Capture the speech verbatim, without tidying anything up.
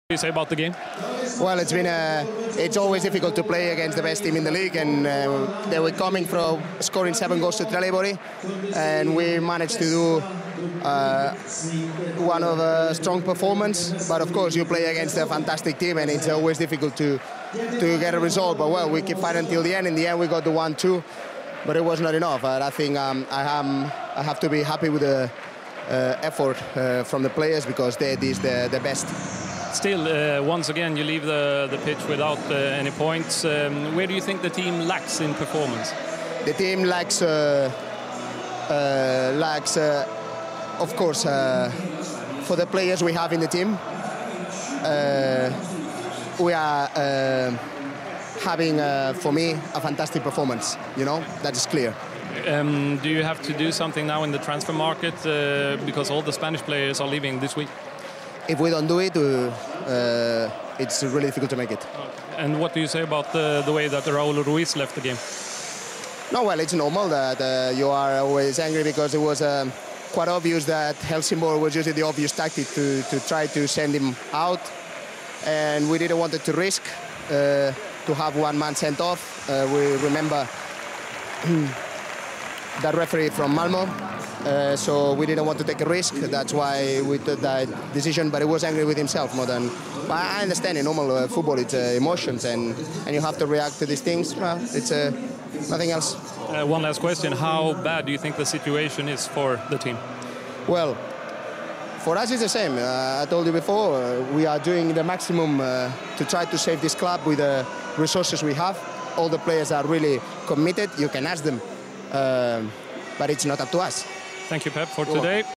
What do you say about the game? Well, it's been a, it's always difficult to play against the best team in the league, and uh, they were coming from scoring seven goals to Helsingborg, and we managed to do uh, one of a strong performance. But of course, you play against a fantastic team, and it's always difficult to to get a result. But well, we keep fighting until the end. In the end, we got the one two, but it was not enough. And I think um, I am I have to be happy with the uh, effort uh, from the players, because they did the the best. Still, uh, once again, you leave the, the pitch without uh, any points. Um, where do you think the team lacks in performance? The team lacks, uh, uh, lacks, uh, of course, uh, for the players we have in the team. Uh, we are uh, having, uh, for me, a fantastic performance. You know, that is clear. Um, do you have to do something now in the transfer market uh, because all the Spanish players are leaving this week? If we don't do it, uh, uh, it's really difficult to make it. Okay. And what do you say about the, the way that Raúl Ruiz left the game? No, well, it's normal that uh, you are always angry, because it was um, quite obvious that Helsingborg was using the obvious tactic to, to try to send him out, and we didn't want to risk uh, to have one man sent off. Uh, we remember that referee from Malmo. Uh, so we didn't want to take a risk. That's why we took that decision. But he was angry with himself more than. But I understand in normal uh, football, it's uh, emotions, and and you have to react to these things. Well, it's uh, nothing else. Uh, one last question: how bad do you think the situation is for the team? Well, for us it's the same. Uh, I told you before, uh, we are doing the maximum uh, to try to save this club with the resources we have. All the players are really committed. You can ask them, uh, but it's not up to us. Thank you, Pep, for today.